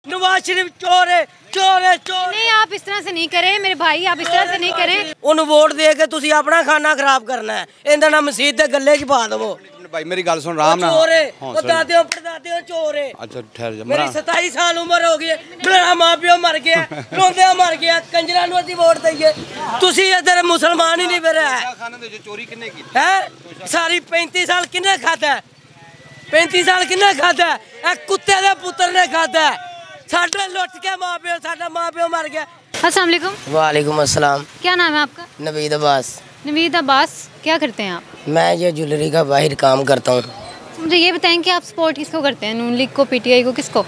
नवाज शरीफ चोर है, चोर है, चोर। नहीं, आप इस तरह से नहीं करें मेरे भाई, आप इस तरह से नहीं करें। उन वोट दे के तुसी अपना खाना खराब करना है, इनका नाम मसीत दे गले च पा दो। भाई मेरी गल सुन, राम नाल चोर है, वो दादियों परदादियों चोर है। अच्छा ठहर जा, मेरी 27 साल उम्र हो गई है, मेरा मां प्यो मर गया, रोंदे मर गया, कंजरा नु असी वोट दईए। तुसी इधर मुसलमान ही नहीं फिर है। खाने दे चोरी किन्ने की है सारी 35 साल किन्ने खाता है? 35 साल किन्ने खाता है? ए कुत्ते दे पुत्र ने खाता है। साडे लुट के मां प्यो, साडा मां प्यो मर गया। अस्सलाम वालेकुम। वालेकुम अस्सलाम। क्या नाम है आपका? नवीद अब्बास। नवीद अब्बास, क्या करते हैं आप? मैं ये ज्वेलरी का बाहर काम करता हूँ। मुझे ये बताएं कि आप सपोर्ट किसको करते हैं, नून लीग को, पीटीआई को, किसको?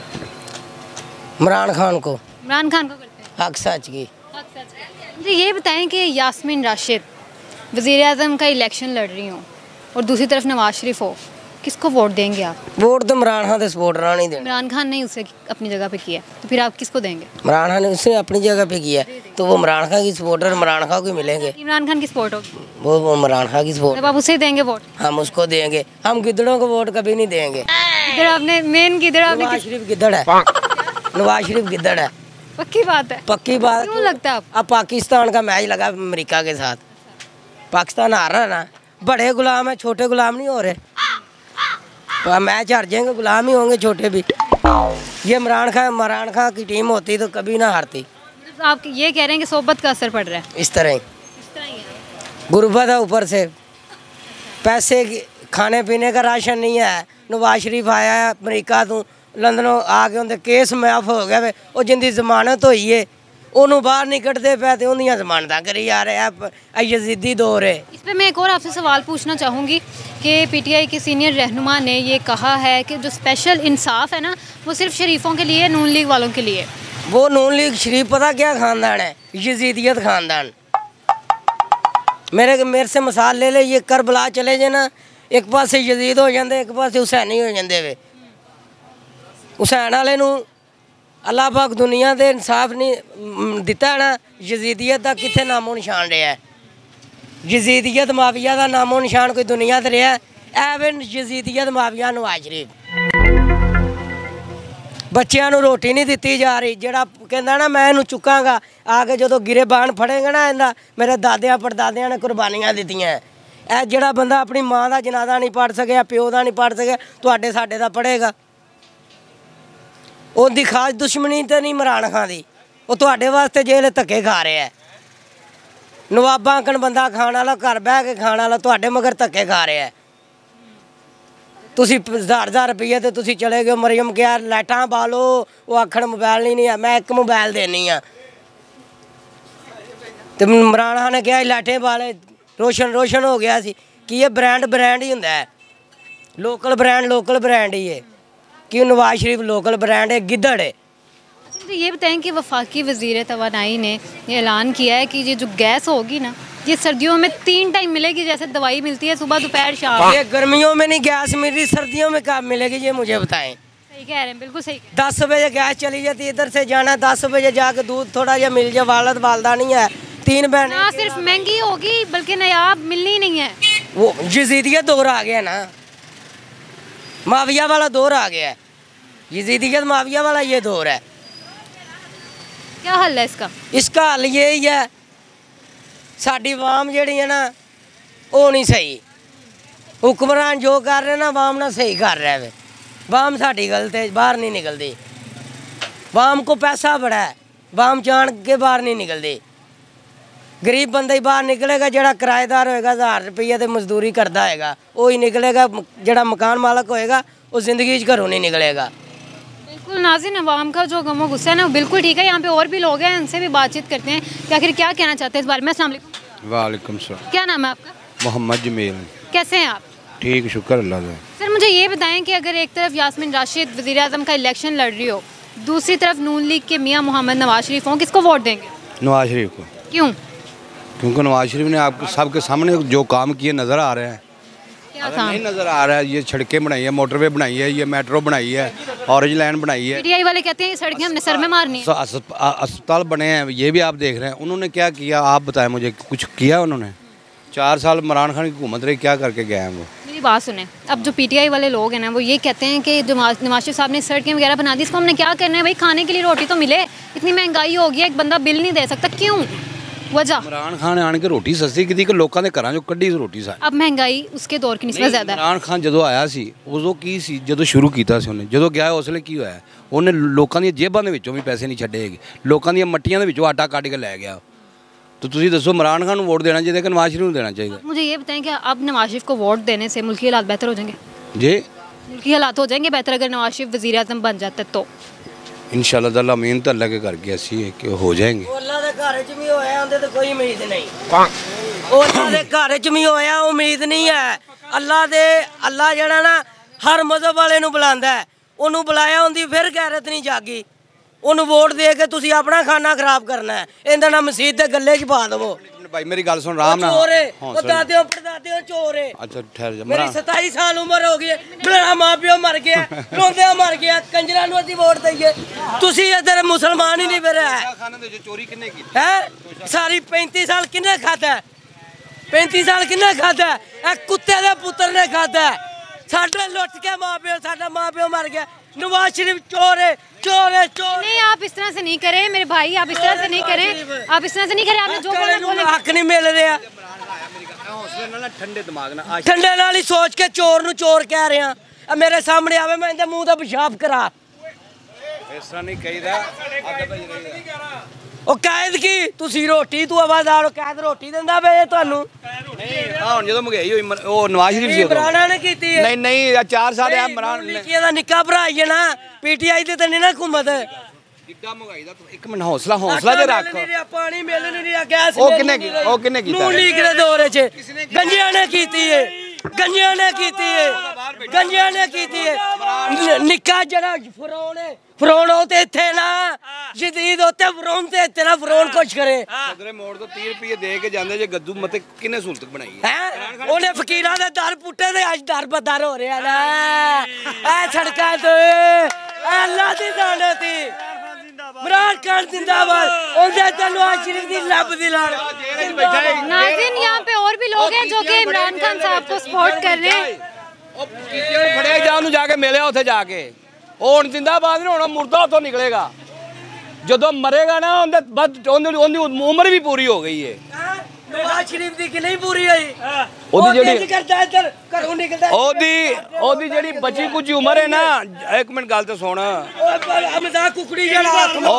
इमरान खान को। इमरान खान को करते हैं। हक सच की। मुझे ये बताएं कि यास्मीन राशिद वज़ीर आज़म का इलेक्शन लड़ रही हो और दूसरी तरफ नवाज शरीफ हो, किसको वोट देंगे आप? वोट तो इमरान खान के सपोर्टर नहीं देंगे। इमरान खान ने उसे अपनी जगह पे किया, तो फिर आप किसको देंगे? इमरान खान ने उसे अपनी जगह पे किया, तो वो इमरान खान की सपोर्टर इमरान खान को मिलेंगे। इमरान खान की सपोर्ट होगी, वो इमरान खान की सपोर्ट, जब आप उसे देंगे वोट? हम उसको देंगे। हम गिद्दड़ों को वोट कभी नहीं देंगे। इधर आपने मेन किधर आपने नवाज शरीफ गिद्दड़ है, नवाज शरीफ गिद्दड़ है, पक्की बात है। पक्की बात। क्यों लगता है आप? अब पाकिस्तान का मैच लगा अमेरिका के साथ, पाकिस्तान हार रहा ना, बड़े गुलाम है, छोटे गुलाम नहीं हो रहे। तो मैच हार जाएंगे, गुलाम ही होंगे छोटे भी। ये इमरान खान की टीम होती तो कभी ना हारती। तो आप ये कह रहे हैं कि सोबत का असर पड़ रहा है? इस तरह ही गुर्बत है, ऊपर से पैसे खाने पीने का राशन नहीं है। नवाज शरीफ आया है अमरीका तो, लंदनों आके उनके केस माफ हो गया वे, वो जिंदी जमानत होई है ਉਹਨੂੰ ਬਾਹਰ ਨਹੀਂ ਕੱਢਦੇ ਪਏ ਤੇ ਉਹਦੀਆਂ ਜ਼ਮਾਨਤਾਂ ਕਰੀ ਜਾ ਰਹੇ ਆ यजीदी दौर है। इस पर मैं एक और आपसे सवाल पूछना चाहूँगी कि पीटीआई के सीनियर रहनुमा ने ये कहा है कि जो स्पेशल इंसाफ है ना, वो सिर्फ शरीफों के लिए, नून लीग वालों के लिए। वो नून लीग शरीफ पता क्या खानदान है? यजीदियत खानदान। मेरे से मिसाल ले ले, ये करबला चले जाए ना, एक पास यजीद हो जाते, एक पास हुसैनी हो जाते वे। हुसैन वाले नूं अल्लाह पाक दुनिया दे इंसाफ नहीं दिता ना, यजीदियत का कितने नामो निशान रहा है? यजीदियत माफिया का नामो निशान कोई दुनिया ते रहा? एवन यजीदियत माफिया नवाज शरीफ। बच्चों को रोटी नहीं दी जा रही, जोड़ा कहता ना मैं इनू चुकांगा, आके जो गिरेबान फड़ेगा ना, इन्दा मेरे दादिया परदादिया ने कुर्बानियां दित्तियां। ए जोड़ा बंदा अपनी माँ का जनाजा नहीं पढ़ सकिया, प्यो का नहीं पढ़ सकिया, तुहाडे साडे दा पढ़ेगा? उनकी खास दुश्मनी तो नहीं इमरान खान की, वो तुहाडे वास्ते जेल धक्के खा रहा है। नवाबा आंकन बंदा खाने वाला, घर बह के खाने वाला, तुहाडे मगर धक्के खा रहा है। तुसी 1000 रुपये तो तुसी चले गए, मरियम क्या लाइटां बालो, वो आखण मोबाइल नहीं है, मैं एक मोबाइल देनी आ। तो इमरान खान ने कहा लाइटें बाले, रोशन हो गया सी कि ये ब्रांड ही होंदा है, लोकल ब्रांड ही है कि नवाज शरीफ लोकल ब्रांड है, गिद्दड़ है। तो ये बताएं कि वफाकी वज़ीर तवानाई ने ये ऐलान किया है कि ये जो गैस होगी ना, ये सर्दियों में 3 टाइम मिलेगी, जैसे दवाई मिलती है सुबह दोपहर शाम। ये गर्मियों में नहीं गैस मिल रही, सर्दियों में कब मिलेगी ये मुझे बताएं। सही कह रहे हैं, बिल्कुल सही। 10 बजे गैस चली जाती है, इधर से जाना 10 बजे जाके दूध थोड़ा जा मिल जाए, वालदा नहीं है, 3 बहनें। ना सिर्फ महंगी होगी बल्कि नायाब मिलनी नहीं है। वो यजीदियत दौर आ गया ना, माफिया वाला दौर आ गया है, यजीदियत माफिया वाला ये दौर है। क्या हल है इसका? इसका हल यही है, साडी वाम जी है ना, वो नहीं सही। हुक्मरान जो कर रहे ना, वाम ना सही कर रहा है। वाम साडी गलत है, बाहर नहीं निकलती। वाम को पैसा बड़ा है, वाम जान के बाहर नहीं निकलती। गरीब बंदा ही बाहर निकलेगा, जोड़ा किराएदार होएगा 1000 रुपये तो मजदूरी करता होगा, वो ही निकलेगा। जोड़ा मकान मालक होएगा वो जिंदगी घरों नहीं निकलेगा। बिल्कुल नाज़रीन, अवाम का जो गमो गुस्सा है ना, बिल्कुल ठीक है। यहाँ पे और भी लोग हैं, उनसे भी बातचीत करते हैं कि आखिर क्या कहना चाहते हैं इस बारे में। अस्सलाम वालेकुम। वालेकुम सलाम। क्या नाम है आपका? मोहम्मद जमील। कैसे हैं आप? ठीक, शुक्र अल्लाह का। सर मुझे ये बताएं कि अगर एक तरफ यास्मीन राशिद वज़ीर आज़म का इलेक्शन लड़ रही हो, दूसरी तरफ नून लीग के मियाँ मोहम्मद नवाज शरीफ हों, किसको वोट देंगे? नवाज शरीफ को। क्यों? क्योंकि नवाज शरीफ ने आपको सबके सामने जो काम किए नज़र आ रहे हैं। नहीं नज़र आ रहा है, ये सड़कें बनाई है, मोटरवे बनाई है, ये मेट्रो बनाई है, ऑरेंज लाइन बनाई है। पीटीआई वाले कहते हैं ये सड़कें हमने सर में मारनी है। अस्पताल बने हैं, ये भी आप देख रहे हैं। उन्होंने क्या किया आप बताएं मुझे, कुछ किया उन्होंने? 4 साल इमरान खान की हुकूमत रही, क्या करके गए हैं वो? मेरी मेरी बात सुने, अब जो पीटीआई वाले लोग हैं ना वो ये कहते हैं कि जो नवाज शरीफ साहब ने सड़कें वगैरह बना दी, इसको हमने क्या करना है भाई, खाने के लिए रोटी तो मिले, इतनी महंगाई हो गई है, एक बंदा बिल नहीं दे सकता, क्यों वजह? इमरान खान आन के रोटी सस्ती की कि लोगों के घरों चों कड्ढी रोटी सारी। अब महंगाई उसके दौर की निस्बत ज़्यादा है। इमरान खान जो आया सी उदों की सी, जो शुरू किया सी उन्हें, जो गया उसले की होया, उन्हें लोगों दी जेबां दे विचों भी पैसे नहीं छड्डे, लोगों दी मट्टियां दे विचों आटा कट के लै गया। तो तुसीं दसो इमरान खान वोट देना चाहिए कि नवाज शरीफ को देना चाहिए? मुझे ये बताएं कि अब नवाज शरीफ को वोट देने से मुल्की हालात बेहतर हो जाएंगे? जी, मुल्की हालात हो जाएंगे बेहतर अगर नवाज शरीफ वज़ीर आज़म बन जाते तो? इंशाअल्लाह ताला उम्मीद तो अल्लाह के करके ऐसी है कि हो जाएंगे। अल्लाह दे घर च भी होया उंदे ते कोई उम्मीद नहीं, अल्लाह दे घर च भी होया उम्मीद नहीं है। अल्लाह जेड़ा ना हर मजहब वाले नूं बुलांदा है, उन्होंने बुलाया उनकी फिर गैरत नहीं जागी, उन्होंने वोट दे के तुसीं अपना खाना खराब करना है, इंदा ना मसीत दे गले च पा दवो। भाई मेरी गल सुन, राम ना चोर है, वो दादियों परदादियों चोर है। अच्छा ठहर जा, मेरी 27 साल उम्र हो गई, मेरा माँ प्यो मर गया, रोंदे मर गया, कंजरां नूं असीं वोट दईए, तुसीं इधर मुसलमान ही नहीं फिर है। चोरी किन्ने की है सारी 35 साल किन्ने खाता है, 35 साल किन्ने खाता है? कुत्ते दे पुत्र ने खाता है, साडे लुट के माँ प्यो, साडा माँ प्यो मर गया। नवाज शरीफ चोर है, चोर है, चोर। नहीं आप इस तरह से नहीं करें मेरे भाई, आप इस तरह से नहीं करें, आप इस तरह से नहीं करें, आपने जो बोला बोले। हक नहीं मिल रहा, ठंडे दिमाग ना ठंडे नाल ही सोच के चोर नूं चोर कह रहे हैं। मेरे सामने आवे मैं इहदे मूंह दा पेशाब करा, इस तरह नहीं कहीदा। ਉਹ ਕੈਦ ਕੀ ਤੁਸੀਂ ਰੋਟੀ ਤੂੰ ਆਵਾਜ਼ਾਰ ਕੈਦ ਰੋਟੀ ਦਿੰਦਾ ਵੇ ਤੁਹਾਨੂੰ? ਹਾਂ ਹੁਣ ਜਦੋਂ ਮਹਿੰਗਾਈ ਹੋਈ ਉਹ ਨਵਾਜ਼ ਸ਼ਰੀਫ ਸੀ ਇਮਰਾਨ ਨੇ ਕੀਤੀ ਹੈ। ਨਹੀਂ 4 ਸਾਲ ਆ ਇਮਰਾਨ ਨੇ ਕੀ ਦਾ ਨਿੱਕਾ ਭਰਾ ਹੀ ਹੈ ਨਾ, ਪੀਟੀਆਈ ਤੇ ਨਹੀਂ ਨਾ ਘੁੰਮਤ। ਕਿੱਡਾ ਮਹਿੰਗਾਈ ਦਾ ਇੱਕ ਮਿੰਟ ਹੌਸਲਾ ਜੇ ਰੱਖ। ਪਾਣੀ ਮਿਲ ਨਹੀਂ ਰਿਹਾ, ਗੈਸ ਉਹ ਕਿੰਨੇ ਕੀਤਾ? ਨੂੰ ਲੀਗ ਦੇ ਦੌਰ 'ਚ ਗੰਜਿਆਂ ਨੇ ਕੀਤੀ ਹੈ, ਗੰਜਿਆਂ ਨੇ ਕੀਤੀ ਹੈ, ਗੰਜਿਆਂ ਨੇ ਕੀਤੀ ਹੈ। ਨਿੱਕਾ ਜਿਹੜਾ ਫਰੋਨ ਉਹ ਤੇ ਇੱਥੇ ਨਾ ਜਦੀਦ ਉੱਤੇ ਫਰੋਨ ਤੇ ਇੱਥੇ ਨਾ ਫਰੋਨ ਕੁਛ ਕਰੇ। ਸਦਰੇ ਮੋੜ ਤੋਂ 30 ਰੁਪਏ ਦੇ ਕੇ ਜਾਂਦੇ ਜੇ ਗੱਦੂ ਮਤੇ ਕਿੰਨੇ ਸਹੂਲਤ ਬਣਾਈ ਹੈ। ਉਹਨੇ ਫਕੀਰਾਂ ਦੇ ਦਰ ਪੁੱਟੇ ਤੇ ਅੱਜ ਦਰ ਬਦਰ ਹੋ ਰਿਹਾ ਨਾ ਇਹ ਸੜਕਾਂ ਤੇ। ਅੱਲਾ ਦੀ ਲਾਨਤ इमरान खान जिंदाबाद, नवाज शरीफ की लब दी लान। नाज़रीन यहाँ पे और भी लोग हैं जो कि इमरान खान साहब को सपोर्ट कर रहे हैं। फड़े जान जाके मिले उत्थे जाके हुण जिंदाबाद नहीं होना, मुर्दा उतों निकलेगा जो मरेगा ना उन्हें उम्र भी पूरी हो गई है। नवाज शरीफ दी कि नहीं पूरी होई? ओदी जेड़ी करदा इधर घरों निकलदा ओदी जेड़ी बची कुछ उम्र है ना, एक मिनट गल तो सुन, मजाक कुकड़ी जड़ा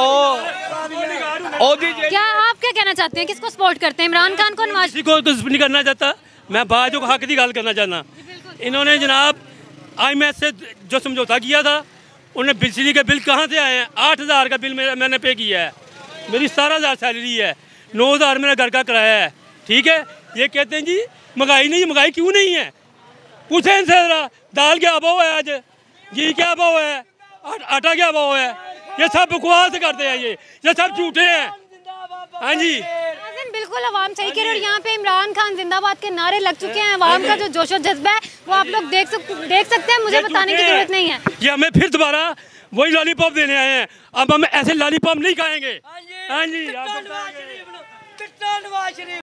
ओदी क्या आप क्या कहना चाहते हैं, किसको सपोर्ट करते हैं, इमरान खान को, नवाज शरीफ को? कुछ नहीं करना चाहता मैं, बाजू हक की गल करना चाहना। इन्होंने जनाब IMF से जो समझौता किया था, उन्हें बिजली के बिल कहाँ से आए हैं? 8,000 का बिल मैंने पे किया है, मेरी 17,000 सैलरी है, 9,000 मेरा घर का किराया है, ठीक है। ये कहते हैं जी महंगाई नहीं, महंगाई क्यों नहीं है? पूछे इनसे जरा, दाल क्या भाव है आज, घी क्या भाव है, आटा क्या भाव है? ये सब बकवास करते हैं, ये सब झूठे हैं। हाँ जी बिल्कुल अवाम सही कह रहे हैं। और यहाँ पे इमरान खान जिंदाबाद के नारे लग चुके हैं, अवाम का जो जोशो जज्बा है वो आप लोग देख सकते हैं, मुझे बताने की जरूरत नहीं है। ये हमें फिर दोबारा वही लॉलीपॉप देने आए हैं, अब हम ऐसे लॉलीपॉप नहीं खाएंगे। हाँ जी